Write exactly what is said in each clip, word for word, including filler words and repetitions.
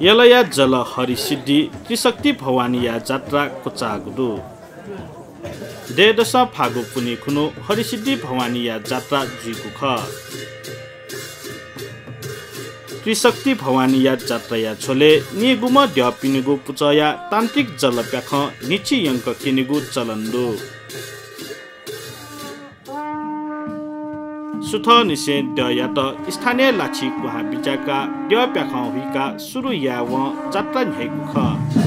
यलया जल हरिसिद्धि त्रिशक्ति भवानीया जात्रा कोचागुदु देदशा फागु पुनि खुनु हरिसिद्धि भवानीया जात्रा जुइगुख त्रिशक्ति भवानीया जात्राया छोले निगुम ड्य पिनिगु पुचया तान्त्रिक जल प्याख निची यंक किनिगु चलन्दु सुथ निसे दयात स्थानीय लाछि कुहा बिचाका ड्य प्याख हुइका सुरु या व जात्रा न्हेगुख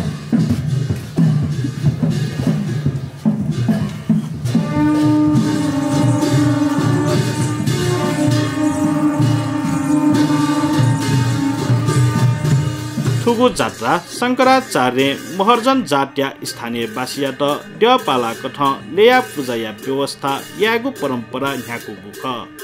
थुगु जात्रा शंकराचार्य महर्जन जात्या स्थानीय बासियात ड्यपाला कथ लेया पूजाया व्यवस्था यागु परम्परा न्याकु गुख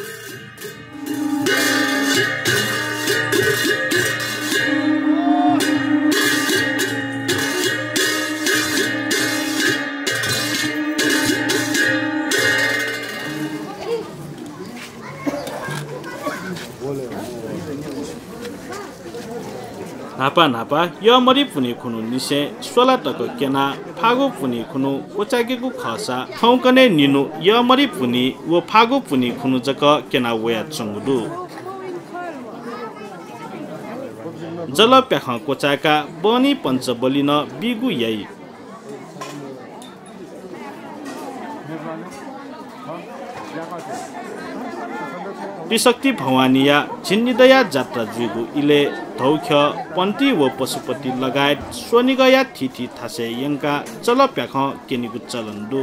नापा नापा य मरि पुनि खुनु निसे सोला तक केना फागु पुनि खुनु कोचागेगु खसा ठौकने निनु य मरि पुनि व फागु पुनि खुनु जक केना वया चंगुदु जल प्याख कोचाका बनी पञ्चबलिन बिगु यई त्रिशक्ति भवानीया छिन्निदया जात्रा जुइगु इले धौख्य पन्ती व पशुपति लगायत सोनिगया थिथि थासे यंका चल प्याख केनिगु चलन्दु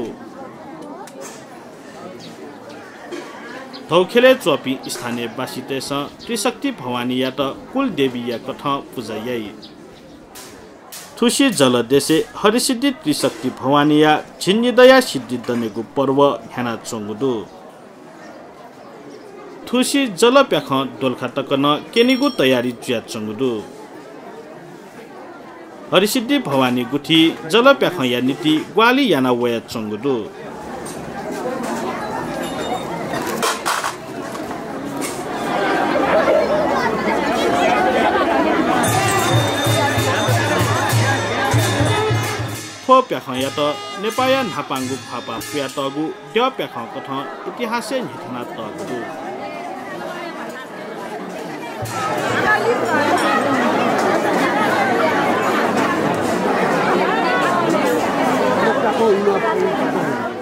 धौखेले चोपी स्थानीय बासितेस त्रिशक्ति भवानीया त कुल देवीया कथ पूजायै थुसी जल देशे हरिसिद्धि त्रिशक्ति भवानीया छिन्निदया सिद्धि दनेगु पर्व ह्याना चंगुदु थुसी जल प्याख दोलखा तकन केनिगु तयारी जुया चंगुदु हरिसिद्धि भवानी गुठी जल प्याख या नीति ग्वाली याना वया चंगुदु थो प्याख या त नेपाया नापांगु फापा प्या तगु ड्य प्याख कथ इतिहासै निथना तगु Oh,